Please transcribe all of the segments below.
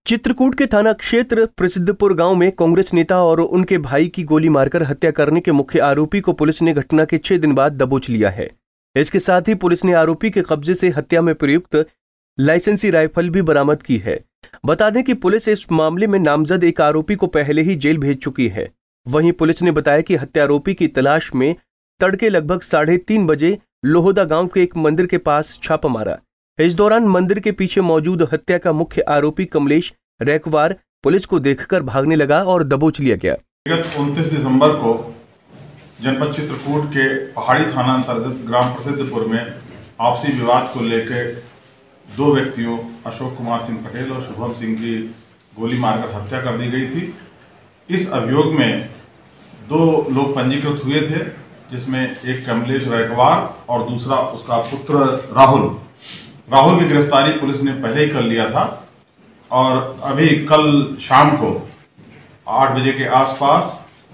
चित्रकूट के थाना क्षेत्र प्रसिद्धपुर गांव में कांग्रेस नेता और उनके भाई की गोली मारकर हत्या करने के मुख्य आरोपी को पुलिस ने घटना के 6 दिन बाद दबोच लिया है। इसके साथ ही पुलिस ने आरोपी के कब्जे से हत्या में प्रयुक्त लाइसेंसी राइफल भी बरामद की है। बता दें कि पुलिस इस मामले में नामजद एक आरोपी को पहले ही जेल भेज चुकी है। वहीं पुलिस ने बताया कि हत्यारोपी की तलाश में तड़के लगभग 3:30 बजे लोहोदा गांव के एक मंदिर के पास छापा मारा। इस दौरान मंदिर के पीछे मौजूद हत्या का मुख्य आरोपी कमलेश रैकवार पुलिस को देखकर भागने लगा और दबोच लिया गया। 29 दिसंबर को जनपद चित्रकूट के पहाड़ी थाना अंतर्गत ग्राम प्रसिद्धपुर में आपसी विवाद को लेकर 2 व्यक्तियों अशोक कुमार सिंह पटेल और शुभम सिंह की गोली मारकर हत्या कर दी गई थी। इस अभियोग में 2 लोग पंजीकृत हुए थे, जिसमें एक कमलेश रैकवार और दूसरा उसका पुत्र राहुल की गिरफ्तारी पुलिस ने पहले ही कर लिया था और अभी कल शाम को 8 बजे के आसपास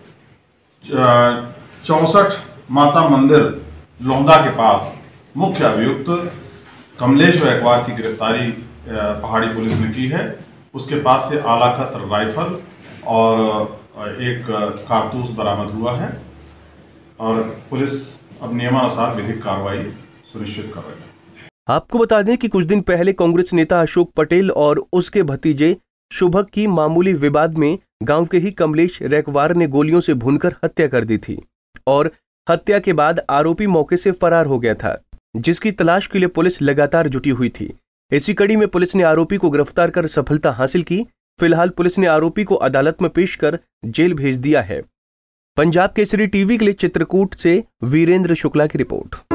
64 माता मंदिर लोहदा के पास मुख्य अभियुक्त कमलेश रैकवार की गिरफ्तारी पहाड़ी पुलिस ने की है। उसके पास से आला खतर राइफल और एक कारतूस बरामद हुआ है और पुलिस अब नियमानुसार विधिक कार्रवाई सुनिश्चित कर रही है। आपको बता दें कि कुछ दिन पहले कांग्रेस नेता अशोक पटेल और उसके भतीजे शुभक की मामूली विवाद में गांव के ही कमलेश रैकवार ने गोलियों से भूनकर हत्या कर दी थी और हत्या के बाद आरोपी मौके से फरार हो गया था, जिसकी तलाश के लिए पुलिस लगातार जुटी हुई थी। इसी कड़ी में पुलिस ने आरोपी को गिरफ्तार कर सफलता हासिल की। फिलहाल पुलिस ने आरोपी को अदालत में पेश कर जेल भेज दिया है। पंजाब केसरी टीवी के लिए चित्रकूट से वीरेंद्र शुक्ला की रिपोर्ट।